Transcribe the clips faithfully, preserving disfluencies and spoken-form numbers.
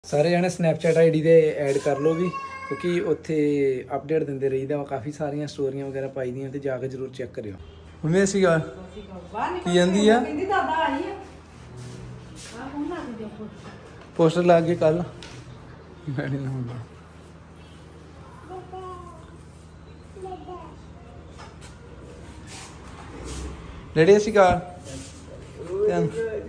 सारे जने Snapchat I D ते ऐड कर लो भी क्योंकि उत्थे अपडेट दिंदे रहीदा वा काफ़ी सारियां स्टोरियां वगैरह पाई दियां ते जाके जरूर चेक करियो। मम्मी ऐसी गल की आंदी आ पोस्टर ला के कल डैडी ऐसी गल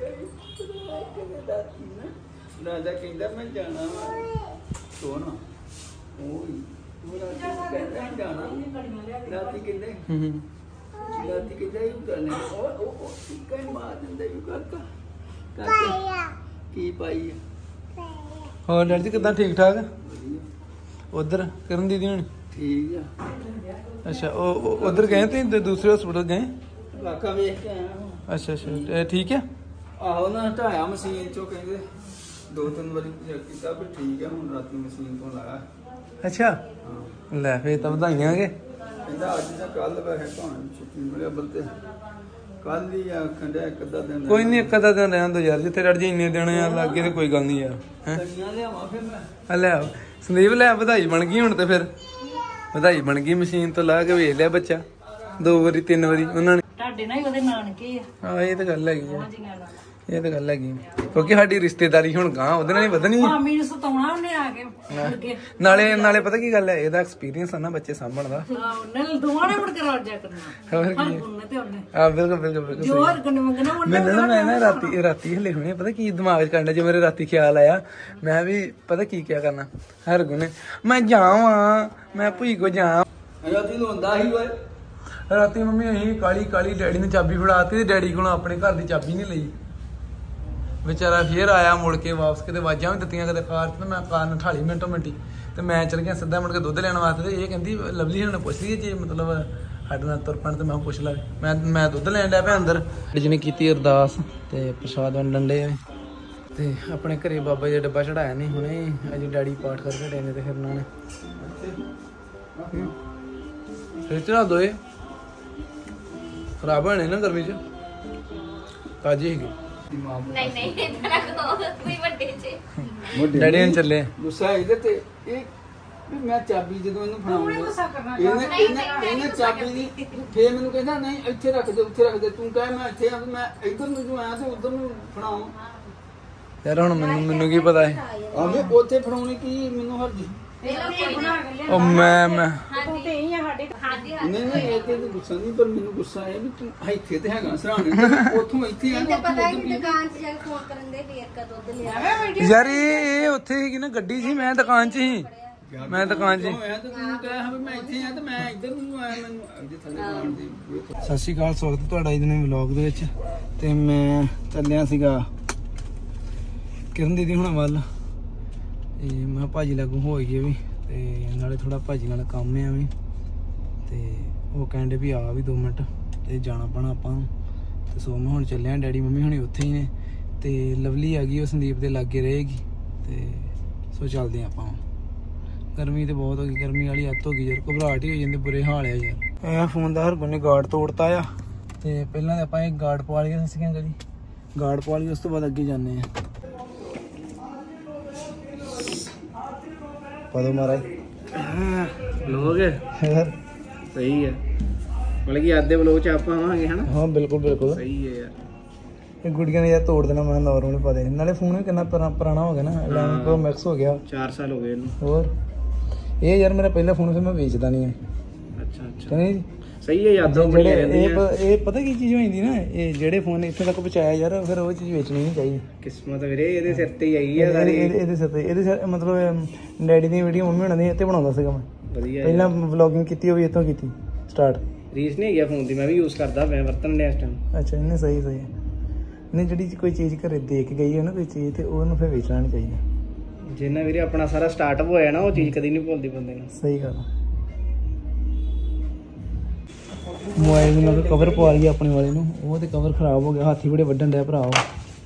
राजा कहता मैं जाना वा सोना ओए राजा कहता जाना राती कहते राती कहता यू करने ओ ओ ओ कहीं मार दिंदा यू करता पाया की पाई और डैडी जी कितना ठीक ठाक उधर करण दीदी हुन ठीक है। अच्छा ओ उधर गए थे दूसरे हॉस्पिटल गए काका वेख के आया। अच्छा अच्छा ठीक है आहो ना हटाया मशीन चो कहंदे दो तीन बारी चेक किया पर ठीक है हुन राती मशीन तो लाया। अच्छा ले फिर तो बधाइयां के कहंदा अज दा कल वैसे भाण छुट्टी मिले बलते कल ही आखन दे एक अद्धा दिन कोई नहीं एक अद्धा दिन रहन दो यार जिथे डर जी इन्ने दिन यार लग गए तो कोई गल नहीं यार हैं कन्या ले आवा फिर मैं ले आओ संदीप ले बधाई बन गई हुन ते फिर बधाई बन गई मशीन तो ला के वेख लिया बच्चा दो बारी तीन बारी उन्होंने ਤੁਹਾਡੇ ਨਾਲ ਹੀ ਉਹਦੇ ਨਾਨਕੇ ਆ ਹਾਂ ਇਹ ਤਾਂ ਗੱਲ ਹੈਗੀ ਆ ਇਹ ਤਾਂ ਗੱਲ ਹੈਗੀ ਕਿਉਂਕਿ ਸਾਡੀ ਰਿਸ਼ਤੇਦਾਰੀ ਹੁਣ ਗਾਂ ਉਹਦੇ ਨਾਲ ਹੀ ਵਧਣੀ ਹੈ ਮਾਮੀ ਨੂੰ ਸਤਾਉਣਾ ਉਹਨੇ ਆ ਕੇ ਨਾਲੇ ਨਾਲੇ ਪਤਾ ਕੀ ਗੱਲ ਹੈ ਇਹਦਾ ਐਕਸਪੀਰੀਅੰਸ ਆ ਨਾ ਬੱਚੇ ਸਾਂਭਣ ਦਾ ਹਾਂ ਉਹਨੇ ਦੋਵਾਂ ਨੇ ਮੁੜ ਕੇ ਰਲ ਜਾ ਕਰਨਾ ਹੋਰ ਹਰ ਉਹਨੇ ਤੇ ਉਹਨੇ ਆ ਬਿਲਕੁਲ ਬਿਲਕੁਲ ਬਿਲਕੁਲ ਜੋਰ ਕੰਨ ਮੰਗਣਾ ਉਹਨੇ ਮੈਨੂੰ ਨਾ ਮੈਂ ਨਾ ਰਾਤੀ ਰਾਤੀ ਹਲੇ ਹੁਣੇ ਪਤਾ ਕੀ ਦਿਮਾਗ 'ਚ ਕਰਨਾ ਜੇ ਮੇਰੇ ਰਾਤੀ ਖਿਆਲ ਆਇਆ ਮੈਂ ਵੀ ਪਤਾ ਕੀ ਕਿਆ ਕਰਨਾ ਹਰ ਗੁਨੇ ਮੈਂ ਜਾਵਾਂ ਮੈਂ ਭੂਈ ਕੋ ਜਾ ਰਾਤੀ ਨੂੰ ਹੁੰਦਾ ਹੀ ਓਏ ਰਾਤੀ ਮੰਮੀ ਅਸੀਂ ਕਾਲੀ ਕਾਲੀ ਡੈਡੀ ਨੇ ਚਾਬੀ ਫੜਾਤੀ ਤੇ ਡੈਡੀ ਕੋਲੋਂ ਆਪਣੇ ਘਰ ਦੀ ਚਾਬੀ ਨਹੀਂ ਲਈ ਵਿਚਾਰਾ ਫੇਰ ਆਇਆ ਮੁੜ ਕੇ ਵਾਪਸ ਕਿਤੇ ਵਾਜਾਂ ਵੀ ਦਿੱਤੀਆਂ ਕਦੇ ਕਾਰ ਤੇ ਮੈਂ ਕਾਰ ਨੂੰ ਠਾਲੀ ਮਿੰਟੋ ਮਿੰਟੀ ਤੇ ਮੈਂ ਚਲ ਗਿਆ ਸਿੱਧਾ ਮੁੜ ਕੇ ਦੁੱਧ ਲੈਣ ਵਾਸਤੇ ਤੇ ਇਹ ਕਹਿੰਦੀ ਲਵਲੀ ਹੁਣ ਪੁੱਛ ਲਈ ਜੇ ਮਤਲਬ ਸਾਡੇ ਨਾਲ ਤੁਰ ਪੈਣ ਤੇ ਮੈਂ ਪੁੱਛ ਲਾ ਮੈਂ ਮੈਂ ਦੁੱਧ ਲੈਣ ਡਿਆ ਪਿਆ ਅੰਦਰ ਜਿਹਨੇ ਕੀਤੀ ਅਰਦਾਸ ਤੇ ਪ੍ਰਸ਼ਾਦ ਵੰਡਣ ਡੇ ਤੇ ਆਪਣੇ ਘਰੇ ਬਾਬਾ ਜੀ ਦਾ ਡੱਬਾ ਚੜਾਇਆ ਨਹੀਂ ਹੁਣੇ ਅਜੇ ਡੈਡੀ ਪਾਠ ਕਰਕੇ ਡੇ ਨੇ ਤੇ ਫਿਰ ਉਹਨਾਂ ਨੇ ਫਿਰ ਚੜਾ ਦੋਏ ਖਰਾਬ ਹੋਣੇ ਨਾ ਗਰਮੀ ਚ ਤਾਜ਼ੀ ਹੈਗੀ ਨਹੀਂ ਨਹੀਂ ਇਦਾਂ ਕਹੋ ਕੋਈ ਵੱਡੇ ਚ ਡੈਡੀ ਨੇ ਚੱਲੇ ਗੁੱਸਾ ਇਹਦੇ ਤੇ ਇਹ ਵੀ ਮੈਂ ਚਾਬੀ ਜਦੋਂ ਇਹਨੂੰ ਫੜਾਉਂਗਾ ਇਹਨੇ ਇਹਨੇ ਇਹਨੇ ਚਾਬੀ ਨਹੀਂ ਫੇਰ ਮੈਨੂੰ ਕਹਿੰਦਾ ਨਹੀਂ ਇੱਥੇ ਰੱਖ ਦੇ ਉੱਥੇ ਰੱਖ ਦੇ ਤੂੰ ਕਹੇ ਮੈਂ ਇੱਥੇ ਆ ਮੈਂ ਇੱਧਰ ਨੂੰ ਜੋ ਆਇਆ ਤੇ ਉੱਧਰ ਨੂੰ ਫੜਾਉਂ ਯਾਰ ਹੁਣ ਮੈਨੂੰ ਮੈਨੂੰ ਕੀ ਪਤਾ ਹੈ ਆਵੇਂ ਉੱਥੇ ਫੜਾਉਣੀ ਕੀ ਮੈਨੂੰ ਹਰਜੀ ਉਹ ਮੈਂ ਮੈਂ ਨਹੀਂ ਨਹੀਂ ਇਹ ਤੇ ਗੁੱਸਾ ਨਹੀਂ ਪਰ ਮੈਨੂੰ ਗੁੱਸਾ ਹੈ ਵੀ ਤੂੰ ਇੱਥੇ ਤੇ ਹੈਗਾ ਸਰਾਣੇ ਉੱਥੋਂ ਇੱਥੇ ਆ ਪਤਾ ਹੀ ਦੁਕਾਨ 'ਚ ਜਾ ਕੇ ਫੋਨ ਕਰਨ ਦੇ ਫੇਰ ਕਾ ਦੁੱਧ ਲਿਆ ਯਾਰ ਇਹ ਇਹ ਉੱਥੇ ਸੀਗੀ ਨਾ ਗੱਡੀ ਸੀ ਮੈਂ ਦੁਕਾਨ 'ਚ ਸੀ ਮੈਂ ਦੁਕਾਨ 'ਚ ਹੋਇਆ ਤੇ ਤੂੰ ਕਹੇ ਹਾਂ ਮੈਂ ਇੱਥੇ ਆ ਤੇ ਮੈਂ ਇੱਧਰ ਨੂੰ ਆਇਆ ਮੈਨੂੰ ਅੱਗੇ ਥੱਲੇ ਜਾਣ ਦੀ ਸਤਿ ਸ਼੍ਰੀ ਅਕਾਲ ਸਵਾਗਤ ਤੁਹਾਡਾ ਇਸ ਨਵੇਂ ਵਲੌਗ ਦੇ ਵਿੱਚ ਤੇ ਮੈਂ ਚੱਲਿਆ ਸੀਗਾ ਕਿਰਨ ਦੀਦੀ ਹੁਣਾਂ ਵੱਲ ਤੇ ਮੈਂ ਭਾਜੀ ਲਾਗੂ ਹੋ ਗਈ ਵੀ ਤੇ ਨਾਲੇ ਥੋੜਾ ਭਾਜੀ ਨਾਲ ਕੰਮ ਆ ਵੀ ਤੇ ਉਹ ਕਹਿੰਦੇ ਵੀ ਆ ਵੀ ਦੋ ਮਿੰਟ ਤੇ ਜਾਣਾ ਪੈਣਾ ਆਪਾਂ ਤੇ ਸੋ ਮੈਂ ਹੁਣ ਚੱਲਿਆ ਡੈਡੀ ਮੰਮੀ ਹੁਣੀ ਉੱਥੇ ਹੀ ਨੇ ਤੇ ਲਵਲੀ ਆ ਗਈ ਉਹ ਸੰਦੀਪ ਦੇ ਲਾਗੇ ਰਹੇਗੀ ਤੇ ਸੋ ਚੱਲਦੇ ਆਪਾਂ ਗਰਮੀ ਤੇ ਬਹੁਤ ਹੋ ਗਈ ਗਰਮੀ ਵਾਲੀ ਹੱਦ ਹੋ ਗਈ ਯਾਰ ਘਬਰਾਹਟ ਹੀ ਹੋ ਜਾਂਦੀ ਬੁਰੇ ਹਾਲ ਆ ਯਾਰ ਇਹ ਫੋਨ ਦਾ ਹਰ ਬੰਨੇ ਗਾਰਡ ਤੋੜਤਾ ਆ ਤੇ ਪਹਿਲਾਂ ਤਾਂ ਆਪਾਂ ਇਹ ਗਾਰਡ ਪਵਾ ਲਈਏ ਸਸੀਆਂ ਗਲੀ ਗਾਰਡ ਪਵਾ ਲਈਏ ਉਸ ਤੋਂ ਬਾਅਦ ਅੱਗੇ ਜਾਂਦੇ ਆ ਪਦੋ ਮਹਾਰਾਜ ਲੋਗ ਸਹੀ ਹੈ ਮਤਲਬ ਕਿ ਆਦੇ ਵਲੋਗ ਚ ਆਪਾਂ ਆਵਾਂਗੇ ਹਨਾ ਹਾਂ ਬਿਲਕੁਲ ਬਿਲਕੁਲ ਸਹੀ ਹੈ ਯਾਰ ਇਹ ਗੁੜੀਆਂ ਨੇ ਯਾਰ ਤੋੜ ਦੇਣਾ ਮੈਂ ਨੋਰਮਲ ਪਤਾ ਨਹੀਂ ਨਾਲੇ ਫੋਨ ਵੀ ਕਿੰਨਾ ਪੁਰਾਣਾ ਹੋ ਗਿਆ ਨਾ ਇਲੈਵਨ ਪ੍ਰੋ ਮੈਕਸ ਹੋ ਗਿਆ ਚਾਰ ਸਾਲ ਹੋ ਗਏ ਇਹਨੂੰ ਹੋਰ ਇਹ ਯਾਰ ਮੇਰਾ ਪਹਿਲਾ ਫੋਨ ਫਿਰ ਮੈਂ ਵੇਚਦਾ ਨਹੀਂ ਹੈ ਅੱਛਾ ਅੱਛਾ ਕਹਿੰਦੇ ਸਹੀ ਹੈ ਯਾਦਾਂ ਬੜੀਆਂ ਰਹਿੰਦੀਆਂ ਇਹ ਇਹ ਪਤਾ ਕੀ ਚੀਜ਼ ਹੋ ਜਾਂਦੀ ਨਾ ਇਹ ਜਿਹੜੇ ਫੋਨ ਇੱਥੇ ਤੱਕ ਪਹੁੰਚਾਇਆ ਯਾਰ ਫਿਰ ਉਹ ਚੀਜ਼ ਵੇਚਣੀ ਨਹੀਂ ਚਾਹੀਦੀ ਕਿਸਮਤ ਵੀਰੇ ਇਹਦੇ ਸਿਰ ਤੇ ਹੀ ਆਈ ਹੈ ਸਾਰੀ ਇਹਦੇ ਸਿਰ ਤੇ ਇਹਦੇ ਸਿਰ ਮਤਲਬ ਡੈਡੀ ਦੀ ਵੀਡੀਓ ਮੰਮੀ ਹੁਣਾਂ ਦੀ ਇੱਥੇ ਬਣਾਉਂਦਾ ਸੀਗਾ ਮੈਂ ਵਧੀਆ ਪਹਿਲਾਂ ਵਲੌਗਿੰਗ ਕੀਤੀ ਉਹ ਵੀ ਇੱਥੋਂ ਕੀਤੀ ਸਟਾਰਟ ਰੀਸ ਨਹੀਂ ਗਿਆ ਫੋਨ ਦੀ ਮੈਂ ਵੀ ਯੂਜ਼ ਕਰਦਾ ਮੈਂ ਵਰਤਣ ਲਿਆ ਇਸ ਟਾਈਮ ਅੱਛਾ ਇਹਨੇ ਸਹੀ ਸਹੀ ਨਹੀਂ ਜਿਹੜੀ ਕੋਈ ਚੀਜ਼ ਘਰੇ ਦੇਖ ਗਈ ਹੈ ਨਾ ਕੋਈ ਚੀਜ਼ ਤੇ ਉਹਨੂੰ ਫਿਰ ਵੇਚਣਾ ਨਹੀਂ ਚਾਹੀਦਾ ਜਿੰਨਾ ਵੀਰੇ ਆਪਣਾ ਸਾਰਾ ਸਟਾਰਟਅਪ ਹੋਇਆ ਨਾ ਉਹ ਚੀਜ਼ ਕਦੀ ਨਹੀਂ ਭੁੱਲਦੀ ਬੰਦੇ ਨੂੰ ਸਹੀ ਗੱਲ ਮੋਬਾਈਲ ਨੂੰ ਮੈਂ ਕਵਰ ਪਵਾ ਲਿਆ ਆਪਣੇ ਵਾਲੇ ਨੂੰ ਉਹ ਤੇ ਕਵਰ ਖਰਾਬ ਹੋ ਗਿਆ ਹਾਥੀ ਬੜੇ ਵੱਢਣ ਡਿਆ ਭਰਾ ਉਹ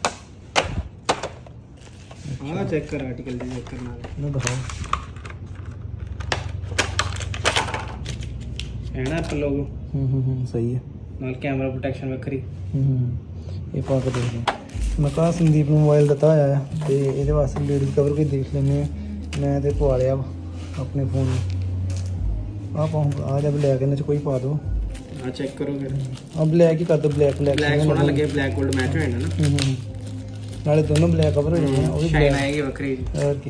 ਆਹ ਚੈੱਕ ਕਰ ਆਰਟੀਕਲ ਦੀ ਚੈੱਕ ਕਰਨਾ ਇਹਨੂੰ ਦਿਖਾਓ ਹੈ ਨਾ ਆਪਾਂ ਲੋਗੋ ਹੂੰ ਹੂੰ ਹੂੰ ਸਹੀ ਹੈ ਨਾਲ ਕੈਮਰਾ ਪ੍ਰੋਟੈਕਸ਼ਨ ਵੱਖਰੀ ਹੂੰ ਇਹ ਪਾ ਕੇ ਦੇਖਦੇ ਮੈਂ ਕਿਹਾ ਸੰਦੀਪ ਨੂੰ ਮੋਬਾਈਲ ਦਿੱਤਾ ਹੋਇਆ ਆ ਤੇ ਇਹਦੇ ਵਾਸਤੇ ਲੇਡੀਜ਼ ਕਵਰ ਕੋਈ ਦੇਖ ਲੈਂਦੇ ਆ। ਮੈਂ ਤੇ ਪਵਾ ਲਿਆ ਵਾ ਆਪਣੇ ਫੋਨ ਨੂੰ। ਆਹ ਪਾਉਂ ਆ ਜਾ ਬਲੈਕ ਇਹਨਾਂ 'ਚ ਕੋਈ ਪਾ ਦਿਓ। ਆ ਚੈੱਕ ਕਰੋ ਫਿਰ। ਆ ਬਲੈਕ ਹੀ ਕਰ ਦਿਓ। ਬਲੈਕ ਬਲੈਕ ਬਲੈਕ ਸੋਹਣਾ ਲੱਗੇ, ਬਲੈਕ ਗੋਲਡ ਮੈਚ ਹੋ ਜਾਣਾ ਨਾ। ਹੂੰ ਹੂੰ ਨਾਲੇ ਦੋਨੋਂ ਬਲੈਕ ਕਵਰ ਹੋ ਜਾਣੇ ਆ। ਉਹ ਵੀ ਸ਼ਾਈਨ black। ਆਏਗੀ ਵੱਖਰੀ। ਹੋਰ ਕੀ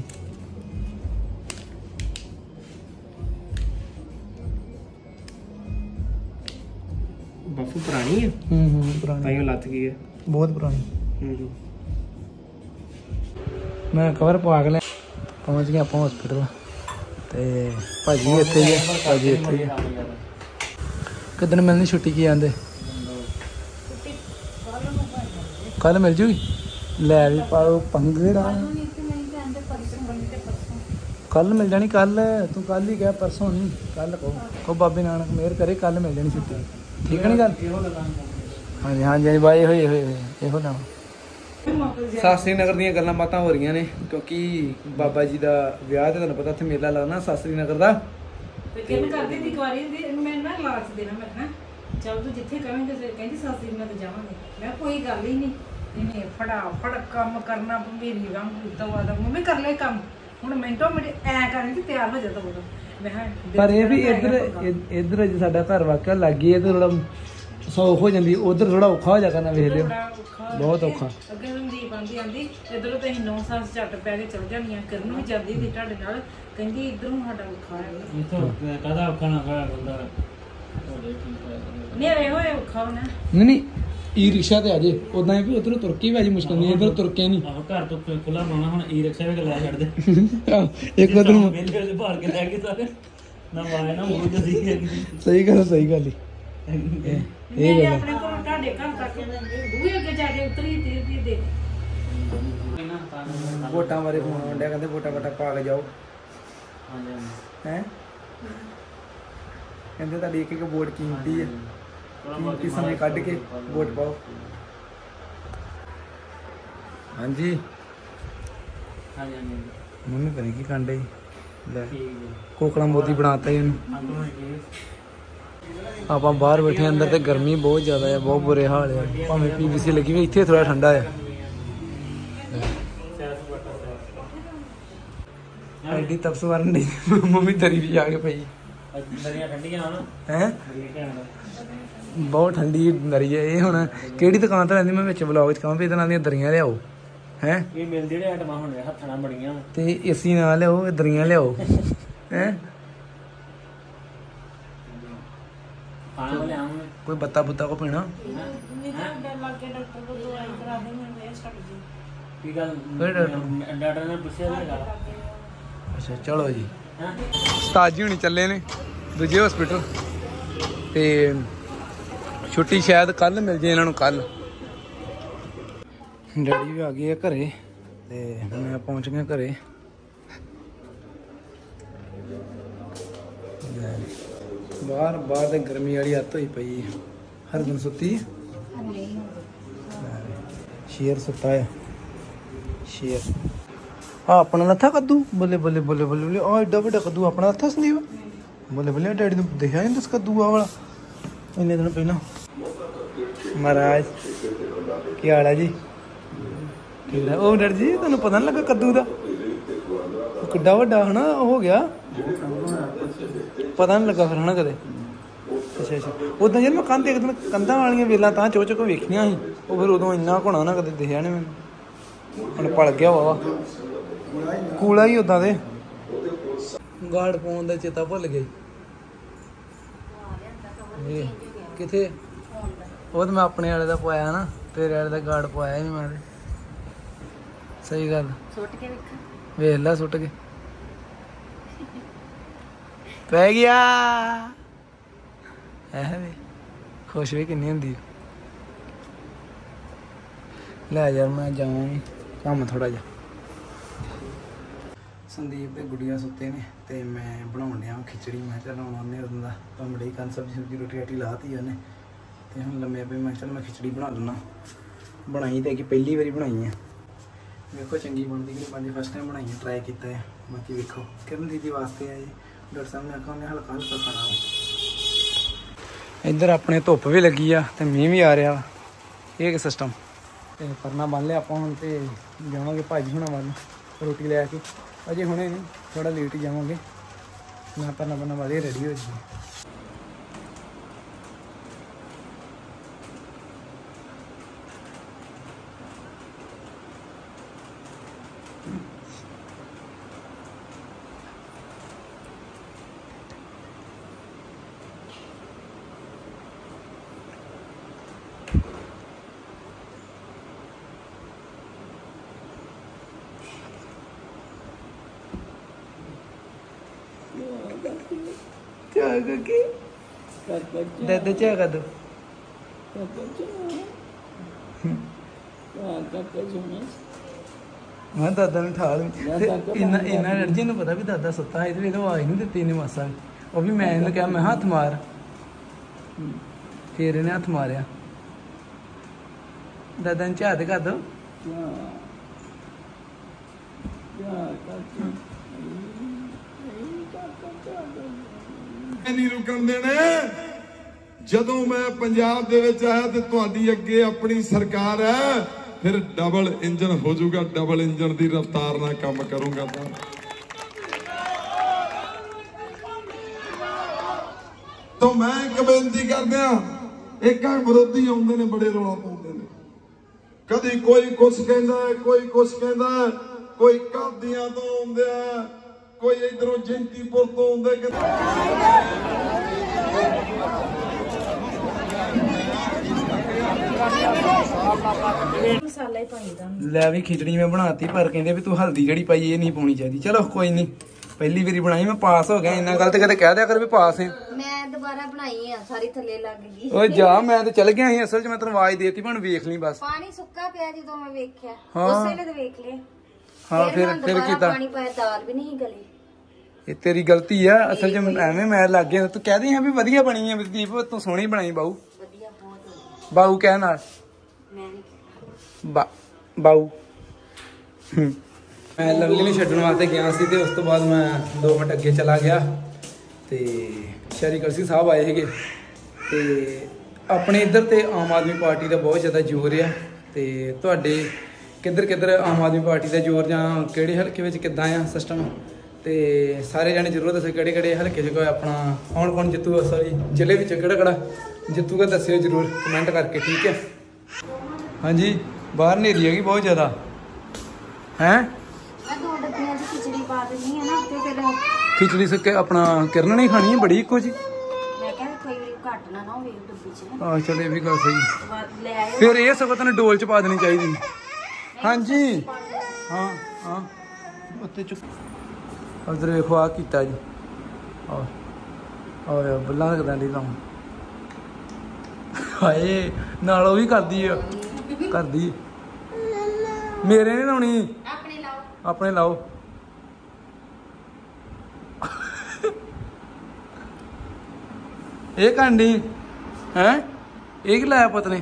ਬਾਪੂ ਪੁਰਾਣੀ ਹੈ। ਹੂੰ ਹੂੰ ਪੁਰਾਣੀ ਤਾਈਓ ਲੱਤ ਗਈ ਹੈ। ਬਹੁਤ ਪੁਰਾਣੀ। ਹੂੰ ਹੂੰ ਮੈਂ ਕਵਰ ਪਵਾ ਕੇ ਲੈ ਪਹੁੰਚ ਗਿਆ ਆਪਾਂ ਹਸਪੀਟਲ ਤੇ ਭਾਜੀ ਵੀ ਇੱਥੇ ਹੀ ਆ। ਭਾਜੀ ਇੱਥੇ ਹੀ ਆ। ਕਿੱਦਣ ਮਿਲਣੀ ਛੁੱਟੀ ਕੀ ਆਂਦੇ? ਕੱਲ ਮਿਲ ਜੂਗੀ। ਲੈ ਵੀ ਪਾਓ ਪੰਗੜਾ। ਕੱਲ ਮਿਲ ਜਾਣੀ। ਕੱਲ ਤੂੰ ਕੱਲ ਹੀ ਗਿਆ, ਪਰਸੋਂ ਨਹੀਂ। ਕੱਲ ਕਹੋ ਕਹੋ ਬਾਬੇ ਨਾਨਕ ਮਿਹਰ ਕਰੇ ਕੱਲ ਮਿਲ ਜਾਣੀ ਛੁੱਟੀ। ਠੀਕ ਹੈ ਨੀ ਗੱਲ? ਹਾਂਜੀ ਹਾਂਜੀ ਹਾਂਜੀ ਬਾਈ ਹੋਏ ਹੋਏ ਹੋਏ ਇਹੋ ਨਾ। ਸਾਸਰੀ ਨਗਰ ਦੀਆਂ ਗੱਲਾਂ ਬਾਤਾਂ ਹੋ ਰਹੀਆਂ ਨੇ ਕਿਉਂਕਿ ਬਾਬਾ ਜੀ ਦਾ ਵਿਆਹ ਤੇ ਤੁਹਾਨੂੰ ਪਤਾ ਉੱਥੇ ਮੇਲਾ ਲੱਗਣਾ ਸਾਸਰੀ ਨਗਰ ਦਾ। ਤੇ ਕਿਹਨ ਕਰਦੀ ਦੀ ਕੁਆਰੀ ਦੀ ਮੈਂ ਨਾ ਲਾਲਚ ਦੇਣਾ। ਮੈਂ ਕਿਹਾ ਚੱਲ ਤੂੰ ਜਿੱਥੇ ਕਹੇਂਗੇ ਤੇ ਕਹਿੰਦੀ ਸਾਸਰੀ ਨਾਲ ਤੇ ਜਾਵਾਂਗੇ। ਮੈਂ ਕੋਈ ਗੱਲ ਹੀ ਨਹੀਂ। ਇਹਨੇ ਫਟਾਫਟ ਕੰਮ ਕਰਨਾ ਮੇਰੀ ਰੰਗ ਕੀਤਾ ਵਾ ਦਾ ਮੰਮੀ ਕਰ ਲੈ ਕੰਮ। ਹੁਣ ਮਿੰਟੋ ਮਿੰਟ ਐ ਕਰਨ ਕਿ ਤਿਆਰ ਹੋ ਜਾਂਦਾ ਬੋਲੋ। ਮੈਂ ਹਾਂ ਪਰ ਇਹ ਵੀ ਇੱਧਰ ਇੱਧਰ ਜੇ ਸਾਡਾ ਘਰ ਵਾਕਿਆ ਲੱਗੀ ਹੈ ਤੇ ਥੋੜਾ ਸੌਖ ਹੋ ਜਾਂਦੀ। ਉਧਰ ਥੋੜਾ ਔਖਾ ਹੋ ਜਾ ਕਰਨਾ। ਵੇਖ ਲਿਓ ਬਹੁਤ ਔਖਾ। ਅੱਗੇ ਸੰਦੀਪ ਆਂਦੀ ਆਂਦੀ ਇਧਰੋਂ ਤੇ ਅਸੀਂ ਨੌ ਸੱਸ ਝੱਟ ਪੈ ਕੇ ਚਲ ਜਾਂਦੀਆਂ। ਕਰਨ ਵੀ ਜਾਂਦੀ ਸੀ ਤੁਹਾਡੇ ਨਾਲ। ਕਹਿੰਦੀ ਇਧਰੋਂ ਸਾਡਾ ਔਖਾ ਹੈ। ਇਥੋਂ ਕਾਹਦਾ ਔਖਾ ਨਾ ਹੋਇਆ ਬੰਦਾ ਨੇਰੇ ਹੋਏ ਔਖਾ ਹੋਣਾ। ਨਹੀਂ ਨਹੀਂ ਈ ਰਿਕਸ਼ਾ ਤੇ ਆ ਜੇ ਉਦਾਂ ਹੀ ਵੀ ਉਧਰੋਂ ਤੁਰ ਕੇ ਵੀ ਆ ਜੀ ਮੁਸ਼ਕਲ ਨਹੀਂ। ਇੱਧਰ ਤੁਰ ਕੇ ਨਹੀਂ। ਆਹੋ ਘਰ ਤੋਂ ਖੁੱਲਾ ਬਣਾਉਣਾ। ਹੁਣ ਈ ਰਿਕਸ਼ਾ ਵੀ ਲੈ ਛੱਡਦੇ ਇੱਕ ਉਧਰ ਨੂੰ ਬਿੱਲ ਬਿੱਲ ਭਾਰ ਕੇ ਲੈ ਕੇ ਸਾਰੇ ਨਾ ਵਾਏ ਨਾ ਮੂੰਹ ਤੇ ਸੀ। ਸਹੀ ਗੱਲ ਸਹੀ ਗੱਲ ਹੀ ਇਹ ਮੇਰੇ ਗੱਲ ਆਪਣੇ ਕੋਲ ਤੁਹਾਡੇ ਘਰ ਤੱਕ ਬੂਹੇ ਅੱਗੇ ਜਾ ਕੇ ਉਤਰੀ ਤੀ ਤੀ ਦੇ ਵੋਟਾਂ ਬਾਰੇ ਫੋਨ ਆਉਂਦਿਆ ਕਹਿੰਦੇ ਵੋਟਾਂ ਵਟਾ ਪਾ ਕੇ ਜਾਓ। ਹਾਂਜੀ ਹੈ ਕਹਿੰਦੇ ਤੁਹਾਡੀ ਇੱਕ ਇੱਕ ਵੋਟ ਕੀਮਤੀ ਹੈ। ਕੀਮਤੀ ਸਮੇਂ ਕੱਢ ਕੇ ਵੋਟ ਪਾਓ। ਹਾਂਜੀ ਹਾਂਜੀ ਹਾਂਜੀ ਮੰਮੀ ਪਤਾ ਕੀ ਕਾਂਡੇ ਲੈ ਠੀਕ ਹੈ। ਕੋਕਲਾ ਮੋਦੀ ਬਣਾਤਾ ਜੀ ਇਹਨੂੰ। ਅੰਦਰੋਂ ਹੈਗੇ ਆਪਾਂ ਬਾਹਰ ਬੈਠੇ ਅੰਦਰ ਤੇ ਗਰਮੀ ਬਹੁਤ ਜ਼ਿਆਦਾ ਹੈ। ਬਹੁਤ ਬੁਰੇ ਹਾਲ ਹੈ। ਭਾਵੇਂ ਪੀਵੀਸੀ ਲੱਗੀ ਹੋਈ ਇੱਥੇ ਥੋੜਾ ਠੰਡਾ ਹੈ। ਐਡੀ ਤਪਸ ਵਰਨ ਦੀ ਮੰਮੀ ਤਰੀ ਵੀ ਆ ਕੇ ਪਈ ਦਰੀਆਂ ਠੰਡੀਆਂ ਹਨ ਹੈ। ਬੜੀ ਘੈਂਟ। ਬਹੁਤ ਠੰਡੀ ਦਰੀ ਹੈ ਇਹ। ਹੁਣ ਕਿਹੜੀ ਦੁਕਾਨ ਤੋਂ ਲੈਂਦੀ ਮੈਂ ਵਿੱਚ ਵਲੌਗ 'ਚ ਕਹਾਂ ਵੀ ਇਹਦੇ ਨਾਲ ਦੀਆਂ ਦਰੀਆਂ ਲਿਆਓ ਹੈ। ਇਹ ਮਿਲ ਜਿਹੜੇ ਆਈਟਮਾਂ ਹੁੰਦੇ ਹੱਥਾਂ ਨਾਲ ਬੜੀਆਂ ਤੇ ਏਸੀ ਨਾਲ ਲਿਆਓ ਦਰੀਆਂ ਲਿਆਓ ਹੈ। ਖਾਣਾ ਲਿਆਉਂਗੇ ਕੋਈ ਬੱਤਾ ਬੁੱਤਾ ਕੋ ਪੀਣਾ। ਲਾਗੇ ਡਾਕਟਰ ਕੋਲ ਦਵਾਈ ਕਰਾ ਦੇ ਮੈਂ ਛੱਡ ਜੀ। ਕੀ ਗੱਲ ਕਿਹੜੇ ਡਾਕਟਰ? ਡਾਕਟਰ ਨੇ ਪੁੱਛਿਆ ਸੀਗਾ। ਅੱਛਾ ਚਲੋ ਜੀ। ਹਾਂ ਉਸਤਾਦ ਜੀ ਹੁਣੀ ਚੱਲੇ ਨੇ ਦੂਜੇ ਹਸਪੀਟਲ ਤੇ ਛੁੱਟੀ ਸ਼ਾਇਦ ਕੱਲ ਮਿਲ ਜੇ ਇਹਨਾਂ ਨੂੰ। ਕੱਲ ਡੈਡੀ ਵੀ ਆ ਗਏ ਆ ਘਰੇ ਤੇ ਮੈਂ ਪਹੁੰਚ ਗਿਆ ਘਰੇ। ਬਾਹਰ ਬਾਹਰ ਤੇ ਗਰਮੀ ਵਾਲੀ ਹੱਤ ਹੋਈ ਪਈ ਹੈ। ਹਰ ਦਿਨ ਸੁੱਤੀ ਸ਼ੇਰ ਸੁੱਤਾ ਹੈ। ਸ਼ੇਰ ਆ ਆਪਣਾ ਲੱਥਾ ਕੱਦੂ। ਬੱਲੇ ਬੱਲੇ ਬੱਲੇ ਬੱਲੇ ਬੱਲੇ ਆ ਏਡਾ ਵੱਡਾ ਕੱਦੂ ਆਪਣਾ ਲੱਥਾ ਸੰਦੀਪ। ਬੱਲੇ ਬੱਲੇ ਡੈਡੀ ਨੂੰ ਦੇਖਿਆ ਨਹੀਂ ਦਸ ਕੱਦੂ ਆ ਵਾਲਾ ਇੰਨੇ ਦਿਨ ਪਹਿਲਾਂ। ਮਹਾਰਾਜ ਕੀ ਹਾਲ ਹੈ ਜੀ? ਠੀਕ ਹੈ। ਉਹ ਡਰ ਜੀ ਤੁਹਾਨੂੰ ਪਤਾ ਨਹੀਂ ਲੱਗਾ ਕੱਦੂ ਦਾ ਉਹ ਕਿੱਡਾ ਵੱਡਾ ਹਨਾ ਹੋ ਗਿਆ। ਪਤਾ ਨਹੀਂ ਲੱਗਾ ਫਿਰ ਹਨਾ ਕਦੇ। ਅੱਛਾ ਅੱਛਾ ਉਦਾਂ ਯਾਰ ਮੈਂ ਕੰਧ ਇੱਕ ਦਿਨ ਕੰਧਾਂ ਵਾਲੀਆਂ ਵੇਲਾਂ ਤਾਂ ਚੋ ਚੋ ਵੇਖੀਆਂ ਸੀ। ਉਹ ਫਿਰ ਉਦੋਂ ਇੰਨਾ ਘੁਣਾ ਨਾ ਕਦੇ ਦਿਖਿਆ ਨਹੀਂ ਮੈਨੂੰ। ਹੁਣ ਪਲ ਗਿਆ ਵਾ ਕੂਲਾ ਹੀ ਉਦਾਂ ਦੇ। ਗਾਰਡ ਪਾਉਣ ਦਾ ਚੇਤਾ ਭੁੱਲ ਗਿਆ ਜੀ। ਕਿੱਥੇ? ਉਹ ਤਾਂ ਮੈਂ ਆਪਣੇ ਵਾਲੇ ਦਾ ਪਵਾਇਆ ਨਾ। ਤੇਰੇ ਵਾਲੇ ਦਾ ਗਾਰਡ ਪਵਾਇਆ ਨਹੀਂ ਮੈਂ। ਸਹੀ ਗੱਲ। ਸੁੱਟ ਕੇ ਵੇਖਾਂ ਵੇਖ ਲੈ ਸੁੱਟ ਕੇ ਪੈ ਗਿਆ। ਐ ਵੇ ਖੁਸ਼ ਵੀ ਕਿੰਨੀ ਹੁੰਦੀ। ਲੈ ਯਾਰ ਮੈਂ ਜਾਵਾਂ ਕੰਮ ਥੋੜਾ ਜਿਹਾ। ਸੰਦੀਪ ਦੇ ਗੁੱਡੀਆਂ ਸੁੱਤੇ ਨੇ ਤੇ ਮੈਂ ਬਣਾਉਣ ਡਿਆ ਖਿਚੜੀ। ਮੈਂ ਚੱਲ ਹੁਣ ਉਹਨੇ ਉਦੋਂ ਦਾ ਭੰਬੜੀ ਕੰਨ ਸਬਜ਼ੀ ਸੁਬਜ਼ੀ ਰੋਟੀ ਰਾਟੀ ਲਾਤੀ ਉਹਨੇ ਤੇ ਹੁਣ ਲੰਮੇ ਪਏ। ਮੈਂ ਚੱਲ ਮੈਂ ਖਿਚੜੀ ਬਣਾ ਲੈਣਾ। ਬਣਾਈ ਤੇ ਕਿ ਪਹਿਲੀ ਵਾਰੀ ਬਣਾਈ ਹੈ। ਵੇਖੋ ਚੰਗੀ ਬਣਦੀ ਕਿ ਨਹੀਂ ਬਣਦੀ। ਫਸਟ ਟਾਈਮ ਬਣਾਈ ਹੈ, ਟਰਾਈ ਕੀਤਾ ਹੈ। ਬਾਕੀ ਵੇਖੋ ਕਿਰਨ ਦੀਦੀ ਵਾਸਤੇ ਹੈ ਜੀ। ਡਾਕਟਰ ਸਾਹਿਬ ਨੇ ਆਖਿਆ ਉਹਨੇ ਹਲਕਾ ਹਲਕਾ ਖਾਣਾ। ਇੱਧਰ ਆਪਣੇ ਧੁੱਪ ਵੀ ਲੱਗੀ ਆ ਤੇ ਮੀਂਹ ਵੀ ਆ ਰਿਹਾ। ਇਹ ਕੀ ਸਿਸਟਮ ਤੇ ਪਰਨਾ ਬੰਨ ਲਿਆ ਆਪਾਂ ਹੁਣ ਤੇ ਜਾਵਾਂਗੇ ਭਾਜੀ ਹੁਣਾਂ ਵੱਲ ਰੋਟੀ ਲੈ ਕੇ। ਅਜੇ ਹੁਣੇ ਨਹੀਂ, ਥੋੜਾ ਲੇਟ ਹੀ ਜਾਵਾਂਗੇ। ਮੈਂ ਪਰਨਾ ਪਰਨਾ ਵਾਲੇ ਰੈਡੀ ਹੋ ਜੀ। ਚਾਹ ਕੇ ਦਾਦਾ ਚਾਹ ਕਰ ਦੋ। ਮੈਂ ਦਾਦਾ ਨੂੰ ਠਾ ਲਈ ਇੰਨਾ ਇੰਨਾ ਐਨਰਜੀ ਨੂੰ ਪਤਾ ਵੀ ਦਾਦਾ ਸੁੱਤਾ ਹੈ। ਇਹਦੇ ਆਵਾਜ਼ ਨਹੀਂ ਦਿੱਤੀ ਇਹਨੇ ਮਾਸਾ। ਉਹ ਵੀ ਮੈਂ ਇਹਨੂੰ ਕਿਹਾ ਮੈਂ ਹੱਥ ਮਾਰ, ਫਿਰ ਇਹਨੇ ਹੱਥ ਮਾਰਿਆ। ਦਾਦਾ ਨੂੰ ਚਾਹ ਤੇ ਕਰ ਦੋ। ਨਹੀਂ ਰੁਕਣ ਦੇਣੇ। ਜਦੋਂ ਮੈਂ ਪੰਜਾਬ ਦੇ ਵਿੱਚ ਆਇਆ ਤੇ ਤੁਹਾਡੀ ਅੱਗੇ ਆਪਣੀ ਸਰਕਾਰ ਹੈ, ਫਿਰ ਡਬਲ ਇੰਜਨ ਹੋ ਜਾਊਗਾ। ਡਬਲ ਇੰਜਨ ਦੀ ਰਫ਼ਤਾਰ ਨਾਲ ਕੰਮ ਕਰੂੰਗਾ। ਤਾਂ ਤੋਂ ਮੈਂ ਇੱਕ ਬੇਨਤੀ ਕਰਦਿਆਂ, ਇੱਕਾਂ ਵਿਰੋਧੀ ਆਉਂਦੇ ਨੇ ਬੜੇ ਰੌਲਾ ਪਾਉਂਦੇ ਨੇ। ਕਦੀ ਕੋਈ ਕੁਛ ਕਹਿੰਦਾ, ਕੋਈ ਕੁਛ ਕਹਿੰਦਾ, ਕੋਈ ਕਾਦੀਆਂ ਤੋਂ ਆਉਂਦੇ ਆ, ਕੋਈ ਇਧਰੋਂ ਜੈਂਤੀਪੁਰ ਤੋਂ ਆਉਂਦੇ। ਮਸਾਲਾ ਹੀ ਪਾਈਦਾ। ਲੈ ਵੀ ਖਿਚੜੀ ਮੈਂ ਬਣਾਤੀ, ਪਰ ਕਹਿੰਦੇ ਵੀ ਤੂੰ ਹਲਦੀ ਜਿਹੜੀ ਪਾਈ ਇਹ ਨਹੀਂ ਪਾਉਣੀ ਚਾਹੀਦੀ। ਚਲੋ ਕੋਈ ਨਹੀਂ, ਪਹਿਲੀ ਵਾਰੀ ਬਣਾਈ ਮੈਂ, ਪਾਸ ਹੋ ਗਿਆ। ਇੰਨਾ ਗੱਲ ਤੇ ਕਦੇ ਕਹਿ ਦਿਆ ਕਰ ਵੀ ਪਾਸ ਹੈ। ਮੈਂ ਦੁਬਾਰਾ ਬਣਾਈ ਆ, ਸਾਰੀ ਥੱਲੇ ਲੱਗ ਗਈ। ਓਏ ਜਾ, ਮੈਂ ਤੇ ਚਲ ਗਿਆ ਸੀ ਅਸਲ 'ਚ। ਮੈਂ ਤੈਨੂੰ ਆਵਾਜ਼ ਦੇਤੀ ਭਣ ਵੇਖ ਲਈ ਬਸ। ਪਾਣੀ ਸੁੱਕਾ ਪਿਆ ਜਦੋਂ ਮੈਂ ਵੇਖਿਆ, ਹਾਂ। ਉਸੇ ਵੇਲੇ ਵੇਖ ਲਿਆ। ਹਾਂ ਫਿਰ ਫਿਰ ਕੀਤਾ। ਪਾਣੀ ਪਾਇਆ, ਦਾਲ ਵੀ ਨਹੀਂ ਗਲੀ। ਇਹ ਤੇਰੀ ਗਲਤੀ ਆ ਅਸਲ 'ਚ। ਐਵੇਂ ਮੈਂ ਲੱਗ ਗਿਆ। ਤੂੰ ਕਹਿ ਦੀ ਹਾਂ ਵੀ ਵਧੀਆ ਬਣੀ ਆ ਦੀਪ, ਤੂੰ ਸੋਹਣੀ ਬਣਾਈ ਬਾਊ। ਵਧੀਆ, ਬਹੁਤ ਵਧੀਆ। ਬਾਊ ਕਹਿ ਨਾਲ। ਮੈਂ ਨਹੀਂ ਬਾ ਬਾਊ। ਮੈਂ ਲਵਲੀ ਨੂੰ ਛੱਡਣ ਵਾਸਤੇ ਗਿਆ ਸੀ ਤੇ ਉਸ ਤੋਂ ਬਾਅਦ ਮੈਂ ਦੋ ਮਿੰਟ ਅੱਗੇ ਚਲਾ ਗਿਆ ਤੇ ਸ਼ਹਿਰੀ ਕਲਸੀ ਸਾਹਿਬ ਆਏ ਸੀਗੇ। ਤੇ ਆਪਣੇ ਇੱਧਰ ਤੇ ਆਮ ਆਦਮੀ ਪਾਰਟੀ ਦਾ ਬਹੁਤ ਜ਼ਿਆਦਾ ਜ਼ੋਰ ਆ। ਤੇ ਤੁਹਾਡੇ ਕਿੱਧਰ ਕਿੱਧਰ ਆਮ ਆਦਮੀ ਪਾਰਟੀ ਦਾ ਜ਼ੋਰ, ਜਾਂ ਕਿਹੜੇ ਹਲਕੇ ਵਿੱਚ ਕਿੱਦਾਂ ਆ ਸਿਸਟਮ, ਤੇ ਸਾਰੇ ਜਾਣੇ ਜ਼ਰੂਰ ਦੱਸੋ ਕਿਹੜੇ ਕਿਹੜੇ ਹਲਕੇ 'ਚ ਕੋਈ ਆਪਣਾ ਕੌਣ ਕੌਣ ਜਿੱਤੂਗਾ, ਸੌਰੀ ਜ਼ਿਲ੍ਹੇ ਵਿੱਚ ਕਿਹੜਾ ਕਿਹੜਾ ਜਿੱਤੂਗਾ ਦੱਸਿਓ ਜ਼ਰੂਰ ਕਮੈਂਟ ਕਰਕੇ, ਠੀਕ ਹੈ। ਹਾਂਜੀ, ਬਾਹਰ ਹਨੇਰੀ ਹੈਗੀ ਬਹੁਤ ਜ਼ਿਆਦਾ। ਹੈਂ ਮੈਂ ਦੋ ਡੱਬੀਆਂ ਦੀ ਖਿਚੜੀ ਪਾ ਦਿੰਦੀ ਆ ਨਾ, ਤੇ ਫਿਰ ਖਿਚੜੀ ਸੁੱਕੇ ਆਪਣਾ ਕਿਰਨ ਨਹੀਂ ਖਾਣੀ ਹੈ ਬੜੀ ਇੱਕੋ ਜੀ। ਮੈਂ ਕਿਹਾ ਕੋਈ ਘੱਟ ਨਾ ਨਾ ਹੋਵੇ ਡੱਬੀ 'ਚ ਨਾ। ਆਹ ਚਲ ਇਹ ਵੀ ਗੱਲ ਸਹੀ। ਲੈ ਆਇਓ। ਫਿਰ ਇਹ ਸਗੋਂ ਤੈਨੂੰ ਡੋਲ 'ਚ ਪਾ ਦੇਣੀ ਚਾਹੀਦੀ। ਹਾਂਜੀ ਹਾਂ ਹਾਂ ਉੱਤੇ ਚੁੱਕ। ਉਧਰ ਵੇਖੋ ਆ ਕੀਤਾ ਜੀ। ਆਹ ਆਹ ਬੱਲਾ ਲੱਗਦਾ ਨਹੀਂ ਤਾਂ। ਹਾਏ ਨਾਲ ਉਹ ਵੀ ਕਰਦੀ ਆ, ਕਰਦੀ। ਮੇਰੇ ਨਹੀਂ ਲਾਉਣੀ, ਆਪਣੇ ਲਾਓ, ਆਪਣੇ ਲਾਓ। ਇਹ ਕਾਂਡੀ ਹੈ, ਇਹ ਕੀ ਲਾਇਆ ਪੁੱਤ ਨੇ?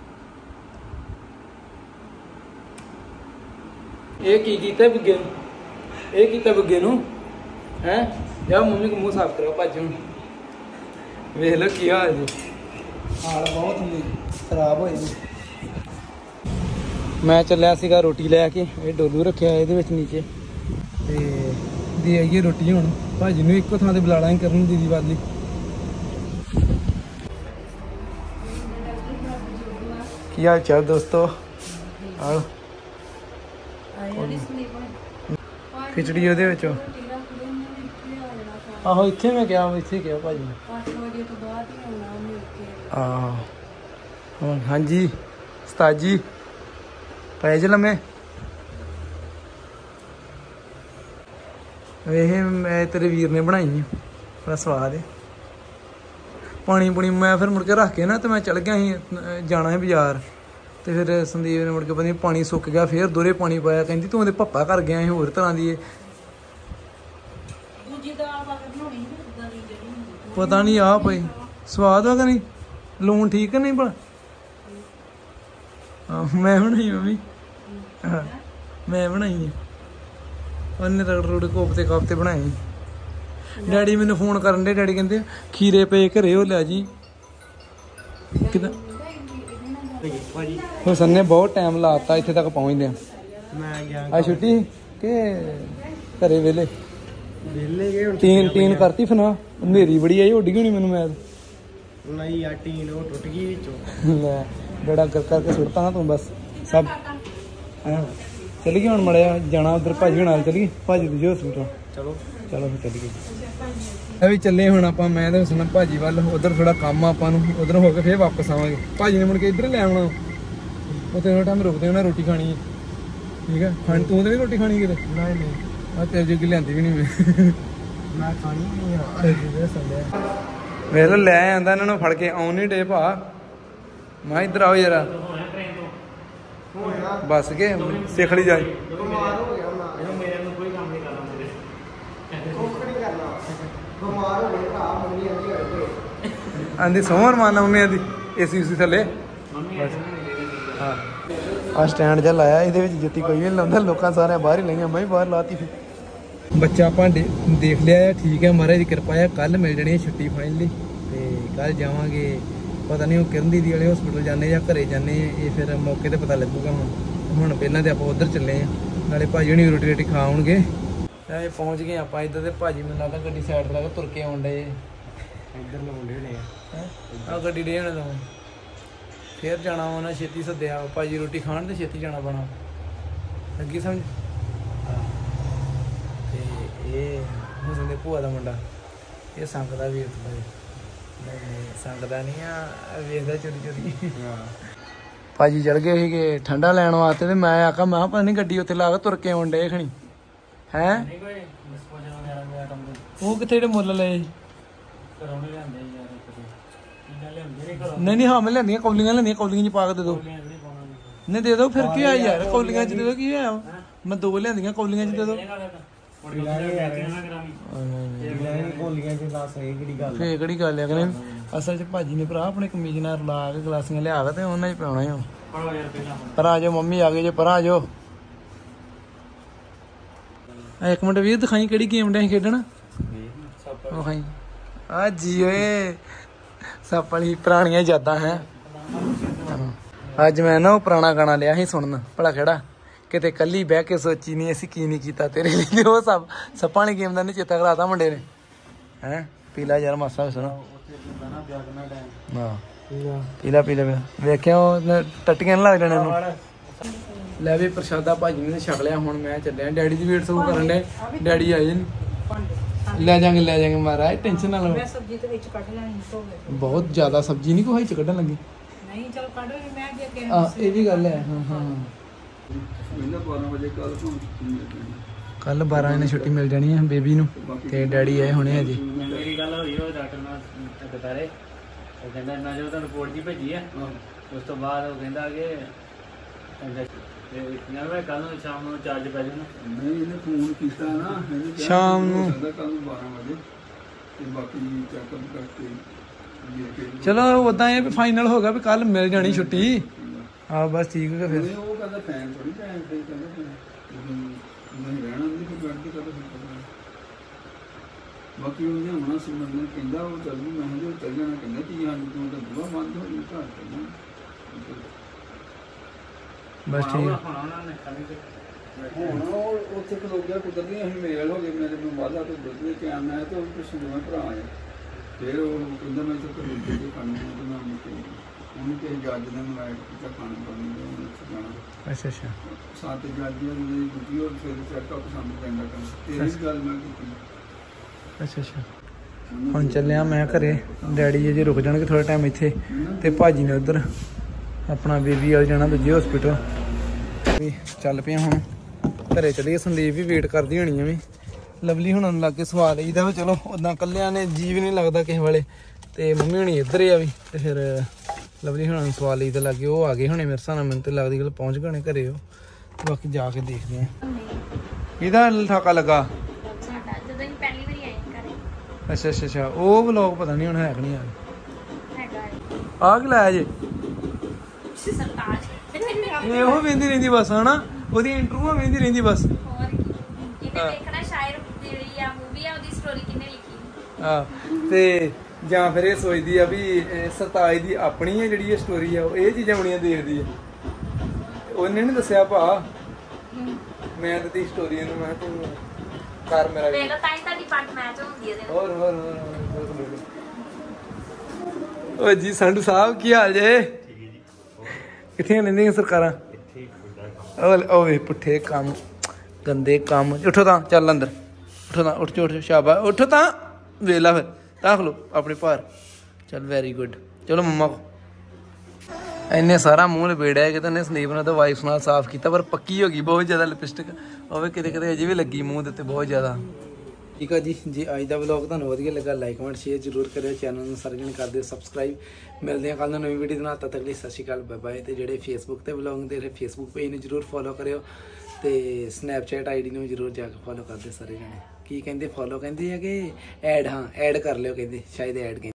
ਇਹ ਕੀ ਕੀਤਾ ਬੁੱਗੇ ਨੂੰ? ਇਹ ਕੀਤਾ ਬੁੱਗੇ ਨੂੰ ਹੈ? ਜਾ ਮੰਮੀ ਕੋ ਮੂੰਹ ਸਾਫ਼ ਕਰੋ ਭੱਜ। ਹੁਣ ਵੇਖ ਲਓ ਕੀ ਹਾਲ ਜੀ। ਹਾਲ ਬਹੁਤ ਹੁੰਦੀ ਖਰਾਬ ਹੋਏ ਨੇ। ਮੈਂ ਚੱਲਿਆ ਸੀਗਾ ਰੋਟੀ ਲੈ ਕੇ। ਇਹ ਡੋਲੂ ਰੱਖਿਆ ਇਹਦੇ ਵਿੱਚ ਨੀਚੇ, ਤੇ ਦੇ ਆਈਏ ਰੋਟੀ ਹੁਣ ਭਾਜੀ ਨੂੰ। ਇੱਕੋ ਥਾਂ ਤੇ ਬੁਲਾ ਲਾਂਗੇ ਕਰਨ ਦੀਦੀ ਵਾਲੀ। ਕੀ ਹਾਲ ਚਾਲ ਦੋਸਤੋ? ਆਹ ਖਿਚੜੀ ਉਹਦੇ ਵਿੱਚ। ਆਹੋ ਇੱਥੇ ਮੈਂ ਗਿਆ, ਇੱਥੇ ਗਿਆ ਭਾਜੀ ਨੇ। ਆਹੋ ਹਾਂਜੀ ਉਸਤਾਦ ਜੀ ਪੈ ਜ ਲੰਮੇ। ਇਹ ਮੈਂ ਤੇਰੇ ਵੀਰ ਨੇ ਬਣਾਈ ਆ, ਬੜਾ ਸਵਾਦ ਹੈ। ਪਾਣੀ ਪੁਣੀ ਮੈਂ ਫਿਰ ਮੁੜ ਕੇ ਰੱਖ ਕੇ ਨਾ, ਤੇ ਮੈਂ ਚਲ ਗਿਆ ਸੀ, ਜਾਣਾ ਸੀ ਬਾਜ਼ਾਰ। ਤੇ ਫਿਰ ਸੰਦੀਪ ਨੇ ਮੁੜ ਕੇ ਪਤਾ ਨਹੀਂ ਪਾਣੀ ਸੁੱਕ ਗਿਆ, ਫਿਰ ਦੋਹਰੇ ਪਾਣੀ ਪਾਇਆ। ਕਹਿੰਦੀ ਤੂੰ ਉਹਦੇ ਪੱਪਾ ਕਰ ਗਿਆ ਸੀ ਹੋਰ ਤਰ੍ਹਾਂ ਦੀ। ਪਤਾ ਨਹੀਂ ਆ ਭਾਈ ਸਵਾਦ ਆ ਕਿ ਨਹੀਂ, ਲੂਣ ਠੀਕ ਹੈ ਨਹੀਂ ਭਲਾ? ਮੈਂ ਬਣਾਈ ਮੰਮੀ, ਮੈਂ ਬਣਾਈ। ਉਹਨੇ ਰਗੜ ਰੁੜ ਕੋਫਤੇ ਕਾਫਤੇ ਬਣਾਏ। ਡੈਡੀ ਮੈਨੂੰ ਫੋਨ ਕਰਨ ਦੇ, ਡੈਡੀ ਕਹਿੰਦੇ ਖੀਰੇ ਪਏ ਘਰੇ ਉਹ ਲੈ ਜੀ। ਕਿਦਾਂ ਭਾਜੀ ਹੁਸਨ ਨੇ ਬਹੁਤ ਟਾਈਮ ਲਾਤਾ ਇੱਥੇ ਤੱਕ ਪਹੁੰਚਦੇ ਆ। ਮੈਂ ਗਿਆ ਆ ਛੁੱਟੀ ਕਿ ਘਰੇ ਵੇਲੇ ਵਿਹਲੇ ਗਏ ਹੁਣ ਟੀਨ ਟੀਨ ਕਰਤੀ ਫਨਾ ਹਨੇਰੀ ਬੜੀ ਆਈ ਉੱਡ ਗਈ ਹੋਣੀ ਮੈਨੂੰ ਮੈਂ ਨਹੀਂ ਯਾਰ ਟੀਨ ਉਹ ਟੁੱਟ ਗਈ ਵਿੱਚੋਂ। ਲੈ ਬੜਾ ਕਰ ਕਰਕੇ ਸੁੱਟਤਾ ਨਾ ਤੂੰ ਬਸ ਸਭ ਹਾਂ ਚੱਲ ਗਈ ਹੁਣ ਮੜਿਆ ਜਾਣਾ ਉਧਰ ਭਾਜੀ ਹੁਣਾਂ ਨਾਲ ਚੱਲੀਏ ਭਾਜੀ ਦੂਜੇ ਹਸਪੀਟਲ ਚਲੋ ਚਲੋ ਫਿਰ ਚੱਲੀਏ ਇਹ ਵੀ ਚੱਲੇ ਹੁਣ ਆਪਾਂ ਮੈਂ ਤੇ ਹੁਸਨ ਭਾਜੀ ਵੱਲ ਉਧਰ ਥੋੜਾ ਕੰਮ ਆ ਆਪਾਂ ਨੂੰ ਉਧਰ ਹੋ ਕੇ ਫੇਰ ਵਾਪਸ ਆਵਾਂਗੇ ਭਾਜੀ ਨੇ ਮੁੜ ਕੇ ਇੱਧਰ ਲੈ ਆਉਣਾ ਉੱਥੇ ਥੋੜਾ ਟਾਈਮ ਰੁਕਦੇ ਉਹਨਾਂ ਰੋਟੀ ਖਾਣੀ ਹੈ ਠੀਕ ਹੈ ਖਾਣ ਤੂੰ ਤੇ ਨਹੀਂ ਰੋਟੀ ਖਾਣੀ ਕਿਤੇ ਨਹੀਂ ਨਹੀਂ ਆ ਤੇਰੇ ਜੋਗੀ ਲਿਆਂਦੀ ਵੀ ਨਹੀਂ ਮੈਂ ਮੈਂ ਖਾਣੀ ਨਹੀਂ ਆ ਇਹ ਸੰਦਿਆ ਵੇਖ ਲੋ ਲੈ ਆਂਦਾ ਇਹਨਾਂ ਨੂੰ ਫੜ ਕੇ ਆਉਣ ਨਹੀਂ ਡੇ ਭਾ ਮੈਂ ਇੱਧਰ ਆਓ ਯਾਰ ਬਸ ਕੇ ਸਿੱਖ ਲਈ ਜਾਏ ਬਿਮਾਰ ਹੋ ਗਿਆ ਮੈਂ ਮੇਰੇ ਨੂੰ ਕੋਈ ਕੰਮ ਨਹੀਂ ਕਰਨਾ ਮੇਰੇ ਕੁਝ ਨਹੀਂ ਕਰਨਾ ਬਿਮਾਰ ਹੋ ਗਿਆ ਭਰਾ ਮੰਮੀ ਆਂਦੀ ਹੋਏ ਆਂਦੀ ਸੋਹਣ ਮਾਨਾ ਮੰਮੀ ਆਂਦੀ ਏਸੀ ਉਸੀ ਥੱਲੇ ਮੰਮੀ ਹਾਂ ਆ ਸਟੈਂਡ ਜਿਹਾ ਲਾਇਆ ਇਹਦੇ ਵਿੱਚ ਜੁੱਤੀ ਕੋਈ ਵੀ ਨਹੀਂ ਲਾਉਂਦਾ ਲੋਕਾਂ ਸਾਰਿਆਂ ਬਾਹਰ ਹੀ ਲਈਆਂ ਮੈਂ ਵੀ ਬਾਹਰ ਲਾਤੀ ਫਿਰ ਬੱਚਾ ਆਪਾਂ ਦੇਖ ਲਿਆ ਹੈ ਠੀਕ ਹੈ ਮਹਾਰਾਜ ਦੀ ਕਿਰਪਾ ਹੈ ਕੱਲ ਮਿਲ ਜਾਣੀ ਹੈ ਛੁੱਟੀ ਫਾਈਨਲੀ ਤੇ ਕੱਲ ਜਾਵਾਂਗੇ ਪਤਾ ਨਹੀਂ ਉਹ ਕਿਰਨ ਦੀਦੀ ਵਾਲੇ ਹਸਪੀਟਲ ਜਾਂਦੇ ਜਾਂ ਘਰੇ ਜਾਂਦੇ ਇਹ ਫਿਰ ਮੌਕੇ ਤੇ ਪਤਾ ਲੱਗੂਗਾ ਹੁਣ ਹੁਣ ਪਹਿਲਾਂ ਤੇ ਆਪਾਂ ਉਧਰ ਚੱਲੇ ਆ ਨਾਲੇ ਭਾਜੀ ਹੁਣੀ ਰੋਟੀ ਰੋਟੀ ਖਾ ਆਉਣਗੇ ਇਹ ਪਹੁੰਚ ਗਏ ਆਪਾਂ ਇੱਧਰ ਤੇ ਭਾਜੀ ਮੈਨੂੰ ਲੱਗਦਾ ਗੱਡੀ ਸਾਈਡ ਤੇ ਲਾ ਕੇ ਤੁਰ ਕੇ ਆਉਣ ਡੇ ਇੱਧਰ ਲਾਉਂਦੇ ਨੇ ਆ ਗੱਡੀ ਡੇ ਹੋਣੇ ਲਾਉਣ ਫੇਰ ਜਾਣਾ ਉਹਨਾਂ ਛੇਤੀ ਸੱਦਿਆ ਭਾਜੀ ਰੋਟੀ ਖਾਣ ਤੇ ਛੇਤੀ ਜਾਣਾ ਪੈਣਾ ਲੱਗੀ ਸਮਝ ਤੇ ਇਹ ਹੁਸਨ ਦੇ ਭੂਆ ਦਾ ਮੁੰਡਾ ਇਹ ਸੰਗਦਾ ਵੀਰ ਤੋਂ ਨਹੀਂ ਸੰਗਦਾ ਨਹੀਂ ਆ ਵੇਖਦਾ ਚੋਰੀ ਚੋਰੀ ਭਾਜੀ ਚਲ ਗਏ ਸੀਗੇ ਠੰਡਾ ਲੈਣ ਵਾਸਤੇ ਤੇ ਮੈਂ ਆਖਾ ਮੈਂ ਪਤਾ ਨਹੀਂ ਗੱਡੀ ਉੱਥੇ ਲਾ ਕੇ ਤੁਰ ਕੇ ਆਉਣ ਡੇ ਖਣੀ ਹੈ ਉਹ ਕਿੱਥੇ ਜਿਹੜੇ ਮੁੱਲ ਲਏ ਨਹੀਂ ਨਹੀਂ ਹਾਂ ਮੈਂ ਲੈਂਦੀਆਂ ਕੌਲੀਆਂ ਲੈਂਦੀਆਂ ਕੌਲੀਆਂ ਚ ਪਾ ਕੇ ਦੇ ਦੋ ਨਹੀਂ ਦੇ ਦੋ ਫਿਰ ਕੀ ਆ ਯਾਰ ਕੌਲੀਆਂ ਚ ਦੇ ਦੋ ਕੀ ਹੋਇਆ ਮੈਂ ਦੋ ਲਿਆਂਦੀਆਂ ਕੌਲੀਆਂ ਚ ਦੇ ਦੋ ਕੋਲੀਆਂ ਚ ਦੱਸ ਇਹ ਕਿਹੜੀ ਗੱਲ ਫੇਰ ਕਿਹੜੀ ਗੱਲ ਆ ਕਹਿੰਦੇ ਅਸਲ ਚ ਭਾਜੀ ਨੇ ਭਰਾ ਆਪਣੇ ਕਮੀਜ਼ ਨਾਲ ਰਲਾ ਕੇ ਗਲਾਸੀਆਂ ਲਿਆ ਕੇ ਤੇ ਉਹਨਾਂ ਹੀ ਪਿਆਉਣਾ ਹੀ ਪਰ ਆ ਜਾਓ ਮੰਮੀ ਆ ਗਏ ਜੇ ਪਰ ਆ ਜਾਓ ਇੱਕ ਮਿੰਟ ਵੀਰ ਦਿਖਾਈ ਕਿਹੜੀ ਗੇਮ ਡੇ ਖੇਡਣ ਉਹ ਖਾਈ ਆ ਜੀ ਓਏ ਸਭ ਵਾਲੀ ਪੁਰਾਣੀਆਂ ਯਾਦਾਂ ਹੈ ਅੱਜ ਮੈਂ ਨਾ ਉਹ ਪੁਰਾਣਾ ਗਾਣਾ ਲਿਆ ਸੀ ਸੁਣਨ ਭਲਾ ਕਿਹੜਾ ਕਿਤੇ ਕੱਲੀ ਬਹਿ ਕੇ ਸੋਚੀ ਨਹੀਂ ਅਸੀਂ ਕੀ ਨਹੀਂ ਕੀਤਾ ਤੇਰੇ ਲਈ ਉਹ ਸਭ ਸੱਪਾਂ ਵਾਲੀ ਗੇਮ ਦਾ ਨਹੀਂ ਚੇਤਾ ਕਰਾਤਾ ਮੁੰਡੇ ਨੇ ਹੈ ਪੀਲਾ ਯਾਰ ਮਾਸਾ ਸੁਣਾ ਹਾਂ ਪੀਲਾ ਪੀਲਾ ਵੇਖਿਆ ਉਹ ਟੱਟੀਆਂ ਲੱਗ ਜਾਣੇ ਨੂੰ ਲੈ ਵੀ ਪ੍ਰਸ਼ਾਦਾ ਭਾਜੀ ਨੇ ਛਕ ਲਿਆ ਹੁਣ ਮੈਂ ਚੱਲਿਆ ਡੈਡੀ ਦੀ ਵੇਟ ਸਗੋਂ ਕਰਨ ਦੇ ਡੈਡੀ ਆਏ ਨੇ ਲੈ ਜਾਾਂਗੇ ਲੈ ਜਾਾਂਗੇ ਮਹਾਰਾਜ ਟੈਨਸ਼ਨ ਨਾ ਲਓ ਮੈਂ ਸਬਜ਼ੀ ਤੇ ਵਿੱਚ ਕੱਢ ਲੈਣੀ ਧੋ ਕੇ ਬਹੁਤ ਜ਼ਿਆਦਾ ਸਬਜ਼ੀ ਨਹੀਂ ਕੋਈ ਚ ਕੱਢਣ ਲੱਗੀ ਨਹੀਂ ਚਲ ਕੱਢੋ ਮੈਂ ਅੱਗੇ ਅੱਗੇ ਆ ਇਹ ਵੀ ਗੱਲ ਹੈ ਹਾਂ ਹਾਂ ਬਾਰਾਂ ਵਜੇ ਕੱਲ ਤੋਂ ਕੱਲ ਬਾਰਾਂ ਵਜੇ ਛੁੱਟੀ ਮਿਲ ਜਾਣੀ ਹੈ ਬੇਬੀ ਨੂੰ ਤੇ ਡੈਡੀ ਆਏ ਹੋਣੇ ਅਜੇ ਮੇਰੀ ਗੱਲ ਹੋਈ ਉਹ ਡਾਕਟਰ ਨਾਲ ਦੁਪਹਿਰੇ ਉਹ ਕਹਿੰਦਾ ਨਾ ਜੋ ਤੁਹਾਨੂੰ ਰਿਪੋਰਟ ਜੀ ਭੇਜੀ ਆ ਉਸ ਤੋਂ ਬਾਅਦ ਉਹ ਕਹਿੰਦਾ ਕਿ ਤੇ ਯਾਰ ਮੈਂ ਕੱਲ ਨੂੰ ਸ਼ਾਮ ਨੂੰ ਚਾਰਜ ਪੈ ਜਾਣਾ ਨਹੀਂ ਇਹਨੇ ਫੋਨ ਕੀਤਾ ਨਾ ਇਹਨੇ ਕਿਹਾ ਸ਼ਾਮ ਨੂੰ ਕੱਲ ਨੂੰ ਬਾਰਾਂ ਵਜੇ ਤੇ ਬਾਕੀ ਚੈੱਕਅਪ ਕਰਕੇ ਚਲੋ ਉਦਾਂ ਇਹ ਵੀ ਫਾਈਨਲ ਹੋ ਗਿਆ ਵੀ ਕੱਲ ਮਿਲ ਜਾਣੀ ਛੁੱਟੀ ਹਾਂ ਬਸ ਠੀਕ ਹੋ ਗਿਆ ਫਿਰ ਉਹ ਕਹਿੰਦਾ ਫੈਨ ਥੋੜੀ ਫੈਨ ਤੇ ਕਹਿੰਦਾ ਨਹੀਂ ਰਹਿਣਾ ਨਹੀਂ ਕੋਈ ਬੈਠ ਕੇ ਕਹਿੰਦਾ ਬਾਕੀ ਉਹਨੇ ਹੁਣਾ ਸੁਣਨ ਕਹਿੰਦਾ ਉਹ ਚੱਲ ਮੈਂ ਹਜੇ ਚੱਲ ਜਾਣਾ ਕਹਿੰਦਾ ਕਿ ਹਾਂ ਤੂੰ ਤਾਂ ਦੁਆ ਮੰਨ ਹੋ ਨਹੀਂ ਘਰ ਤੇ ਬਸ ਠੀਕ ਹੁਣ ਉਹ ਉੱਥੇ ਖਲੋ ਗਿਆ ਕੁਦਰਤੀ ਅਸੀਂ ਮੇਲ ਹੋ ਗਏ ਮੇਰੇ ਨੂੰ ਵਾਦਾ ਤੋਂ ਦੁੱਧ ਲੈ ਕੇ ਆਉਣਾ ਹੈ ਤੇ ਉਹ ਪਿੱਛੇ ਦੋਵੇਂ ਭਰਾ ਆਏ ਫਿਰ ਉਹ ਕਹਿੰਦਾ ਮੈਂ ਤਾਂ ਰੋਟੀ ਦੇ ਖਾਣੀ ਹੈ ਤੇ ਮੈਂ ਉਹਨੂੰ ਕਿ ਜੱਜ ਨੇ ਮਲਾਇਆ ਕਿ ਖਾਣਾ ਕਰਨੀ ਹੈ ਉਹਨੂੰ ਜਾਣਾ ਅੱਛਾ ਅੱਛਾ ਸਾਥ ਜੱਜ ਦੀ ਡਿਊਟੀ ਔਰ ਫਿਰ ਚੈੱਕਅਪ ਪਸੰਦ ਪੈਂਦਾ ਕਰ ਤੇ ਇਸ ਗੱਲ ਮੈਂ ਕੀਤੀ ਅੱਛਾ ਅੱਛਾ ਹੁਣ ਚੱਲਿਆ ਮੈਂ ਘਰੇ ਡੈਡੀ ਜੇ ਰੁਕ ਜਾਣਗੇ ਥੋੜਾ ਟਾਈਮ ਇੱਥੇ ਤੇ ਭਾਜੀ ਨੇ ਉਧਰ ਆਪਣਾ ਬੇਬੀ ਵਾਲ ਜਾਣਾ ਦੂਜੇ ਹਸਪੀਟਲ ਵੀ ਚੱਲ ਪਿਆ ਹੁਣ ਘਰੇ ਚੱਲੀਏ ਸੰਦੀਪ ਵੀ ਵੇਟ ਕਰਦੀ ਹੋਣੀ ਆ ਵੀ ਲਵਲੀ ਹੁਣ ਲੱਗ ਕੇ ਸਵਾਲ ਇਹਦਾ ਵੀ ਚਲੋ ਉਦਾਂ ਕੱਲਿਆਂ ਨੇ ਜੀਵ ਨਹੀਂ ਲੱਗਦਾ ਕਿਸੇ ਵਾਲੇ ਤੇ ਮੰਮੀ ਹੁਣੀ ਇੱਧਰ ਹੀ ਆ ਵੀ ਤੇ ਫਿਰ ਲਵਲੀ ਹੁਣ ਸਵਾਲ ਲਈ ਤੇ ਲੱਗੇ ਉਹ ਆ ਗਏ ਹੁਣੇ ਮੇਰੇ ਹਿਸਾਬ ਨਾਲ ਮੈਨੂੰ ਤੇ ਲੱਗਦੀ ਗੱਲ ਪਹੁੰਚ ਗਏ ਹੋਣੇ ਘਰੇ ਉਹ ਬਾਕੀ ਜਾ ਕੇ ਦੇਖਦੇ ਆ ਇਹਦਾ ਠਾਕਾ ਲੱਗਾ ਸਾਡਾ ਜਦੋਂ ਅਸੀਂ ਪਹਿਲੀ ਵਾਰੀ ਆਏ ਘਰੇ ਅੱਛਾ ਅੱਛਾ ਅੱਛਾ ਉਹ ਵਲੋਗ ਪਤਾ ਨਹੀਂ ਹੁਣ ਹੈ ਕਿ ਨਹੀਂ ਆ ਹੈਗਾ ਆ ਕੀ ਲਾਇਆ ਜੇ ਸਰਤਾਜ ਇਹ ਉਹ ਵੇਂਦੀ ਰਹਿੰਦੀ ਬਸ ਹਨਾ ਉਹਦੀ ਇੰਟਰਵਿਊ ਵੇਂਦੀ ਰਹਿੰਦੀ ਬਸ ਹੋਰ ਇਹਨੇ ਦੇਖਣਾ ਸ਼ਾਇਰ ਜਿਹੜੀ ਆ ਮੂਵੀ ਆ ਉਹਦੀ ਸਟੋਰੀ ਕਿੰਨੇ ਲਿਖੀ ਹਾਂ ਤੇ ਜਾਂ ਫਿਰ ਇਹ ਸੋਚਦੀ ਆ ਵੀ ਇਹ ਸਰਤਾਜ ਦੀ ਆਪਣੀ ਹੈ ਜਿਹੜੀ ਇਹ ਸਟੋਰੀ ਆ ਉਹ ਇਹ ਚੀਜ਼ਾਂ ਬੜੀਆਂ ਦੇਖਦੀ ਆ। ਉਹਨੇ ਨੀ ਦੱਸਿਆ ਭਾ ਮੈਂ ਤੇ ਤੀ ਸਟੋਰੀ ਇਹਨੂੰ ਮੈਂ ਕਿਹਾ ਤੂੰ ਕਰ ਮੇਰਾ ਵੀ। ਵੇਖ ਲਓ ਤਾਂ ਹੀ ਤੁਹਾਡੀ ਪੱਟ ਮੈਚ ਹੁੰਦੀ ਹੈ ਇਹਦੇ ਨਾਲ। ਹੋਰ ਹੋਰ ਹੋਰ ਹੋਰ ਓਏ ਜੀ ਸੰਧੂ ਸਾਹਿਬ ਕੀ ਹਾਲ ਜੇ? ਕਿੱਥੇ ਲੈਂਦੀਆਂ ਸਰਕਾਰਾਂ? ਉਹ ਉਹ ਵੇ ਪੁੱਠੇ ਕੰਮ ਗੰਦੇ ਕੰਮ। ਉੱਠੋ ਤਾਂ ਚੱਲ ਅੰਦਰ ਉੱਠੋ ਤਾਂ ਉੱਠ ਉੱਠ ਸ਼ਾਬਾਸ਼ ਉੱਠੋ ਤਾਂ ਵੇਲਾ ਫਿਰ ਤਾਂ ਖਲੋ ਆਪਣੇ ਭਾਰ ਚੱਲ ਵੈਰੀ ਗੁੱਡ। ਚਲੋ ਮੰਮਾ ਕੋ ਇੰਨੇ ਸਾਰਾ ਮੂੰਹ ਲਪੇੜਿਆ ਕਿ ਉਹਨੇ ਸੰਦੀਪ ਨਾਲ ਤਾਂ ਵਾਈਫ ਨਾਲ ਸਾਫ਼ ਕੀਤਾ ਪਰ ਪੱਕੀ ਹੋ ਗਈ ਬਹੁਤ ਜ਼ਿਆਦਾ ਲਿਪਸਟਿਕ ਹੋਵੇ ਕਿਤੇ ਕਿਤੇ ਅਜੇ ਵੀ ਲੱਗੀ ਮੂੰਹ ਦੇ ਉੱਤੇ ਬਹੁਤ ਜ਼ਿਆਦਾ। ਠੀਕ ਆ ਜੀ ਜੇ ਅੱਜ ਦਾ ਵਲੌਗ ਤੁਹਾਨੂੰ ਵਧੀਆ ਲੱਗਾ ਲਾਈਕ ਕਮੈਂਟ ਸ਼ੇਅਰ ਜ਼ਰੂਰ ਕਰਿਓ। ਚੈਨਲ ਨੂੰ ਸਾਰਿਆਂ ਨੇ ਕਰ ਦਿਓ ਸਬਸਕ੍ਰਾਈਬ। ਮਿਲਦੇ ਹਾਂ ਕੱਲ੍ਹ ਨੂੰ ਨਵੀਂ ਵੀਡੀਓ ਦੇ ਨਾਲ। ਤਦ ਤੱਕ ਲਈ ਸਤਿ ਸ਼੍ਰੀ ਅਕਾਲ ਬਾਏ ਬਾਏ। ਤੇ ਜਿਹੜੇ ਫੇਸਬੁੱਕ ਤੇ ਵਲੌਗ ਦੇ ਰਹੇ ਫੇਸਬੁੱਕ ਪੇਜ ਨੂੰ ਜ਼ਰੂਰ ਫੋਲੋ ਕਰਿਓ ਤੇ ਸਨੈਪਚੈਟ ਆਈਡੀ ਨੂੰ ਜ਼ਰੂਰ ਜਾ ਕੇ ਫੋਲੋ ਕਰਦੇ ਸਾਰੇ ਜਣੇ। ਕੀ ਕਹਿੰਦੇ ਫੋਲੋ ਕਹਿੰਦੇ ਆ ਕਿ ਐਡ? ਹਾਂ ਐਡ ਕਰ ਲਿਓ ਕਹਿੰਦੇ ਸ਼ਾਇਦ ਐਡ ਕਹਿੰਦੇ।